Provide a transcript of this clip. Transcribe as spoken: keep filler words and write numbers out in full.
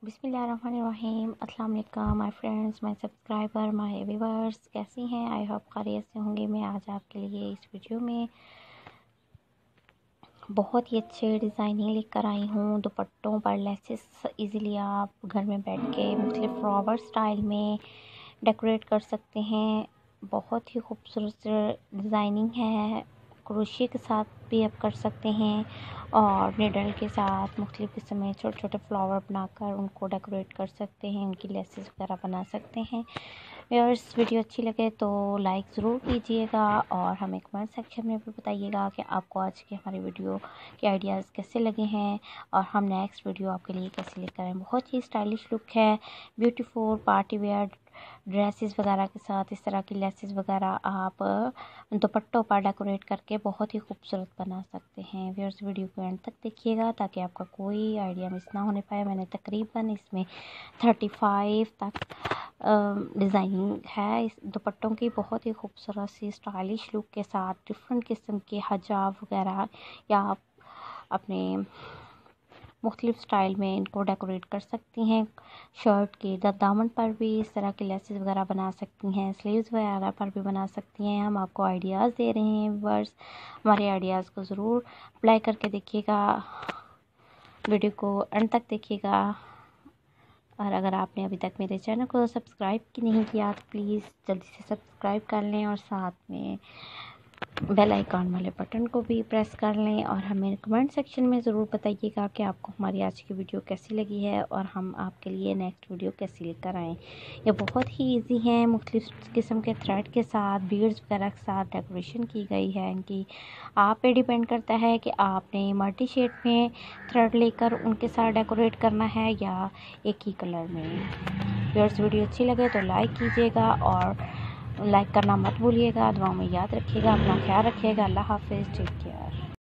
बिस्मिल्लाहिर्रहमानिर्रहीम। अस्सलाम वालेकुम my friends, my subscriber, my viewers, कैसी हैं? आई होप खैरियत से होंगे। मैं आज आपके लिए इस वीडियो में बहुत ही अच्छे डिज़ाइनिंग लेकर आई हूँ। दुपट्टों पर लेसेस इजीली आप घर में बैठ के मुख्तलिफ फ्लावर स्टाइल में डेकोरेट कर सकते हैं। बहुत ही खूबसूरत डिज़ाइनिंग है। क्रोशिया के साथ भी आप कर सकते हैं और निडल के साथ मुख्तलिफ किस्म में छोटे छोटे फ्लावर बनाकर उनको डेकोरेट कर सकते हैं, उनकी लेसेस वगैरह बना सकते हैं। व्यूअर्स, वीडियो अच्छी लगे तो लाइक ज़रूर कीजिएगा और हमें कमेंट सेक्शन में भी बताइएगा कि आपको आज की हमारी वीडियो के आइडियाज़ कैसे लगे हैं और हम नेक्स्ट वीडियो आपके लिए कैसे लेकर आएँ। बहुत ही स्टाइलिश लुक है, ब्यूटीफुल पार्टी वेयर ड्रेसेस वगैरह के साथ इस तरह की लेसेस वगैरह आप दुपट्टों पर डेकोरेट करके बहुत ही खूबसूरत बना सकते हैं। व्यूअर्स, वीडियो को एंड तक देखिएगा ताकि आपका कोई आइडिया मिस ना होने पाए। मैंने तकरीबन इसमें थर्टी फाइव तक डिज़ाइनिंग है इस दुपट्टों की, बहुत ही खूबसूरत सी स्टाइलिश लुक के साथ डिफरेंट किस्म के हिजाब वगैरह या आप अपने मुख्तलिफ स्टाइल में इनको डेकोरेट कर सकती हैं। शर्ट के दामन पर भी इस तरह के लेसेस वगैरह बना सकती हैं, स्लीव्स वगैरह पर भी बना सकती हैं। हम आपको आइडियाज़ दे रहे हैं व्यूअर्स, हमारे आइडियाज़ को ज़रूर अप्लाई करके देखिएगा। वीडियो को एंड तक देखिएगा और अगर आपने अभी तक मेरे चैनल को सब्सक्राइब नहीं किया तो प्लीज़ जल्दी से सब्सक्राइब कर लें और साथ में बेल आइकॉन वाले बटन को भी प्रेस कर लें और हमें कमेंट सेक्शन में ज़रूर बताइएगा कि आपको हमारी आज की वीडियो कैसी लगी है और हम आपके लिए नेक्स्ट वीडियो कैसी लेकर आएँ। ये बहुत ही इजी है, मुख्तलिफ किस्म के थ्रेड के साथ बीड्स वगैरह के साथ डेकोरेशन की गई है इनकी। आप पे डिपेंड करता है कि आपने मल्टी शेड में थ्रेड लेकर उनके साथ डेकोरेट करना है या एक ही कलर में। व्यूअर्स, वीडियो अच्छी लगे तो लाइक कीजिएगा और लाइक करना मत भूलिएगा। दुआओं में याद रखिएगा, अपना ख्याल रखिएगा। अल्लाह हाफिज़, टेक केयर।